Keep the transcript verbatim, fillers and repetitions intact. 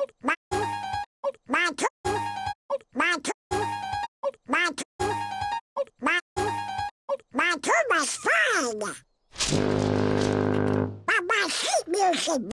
My, my, my, my, my, my tuba's fine. But my sheet music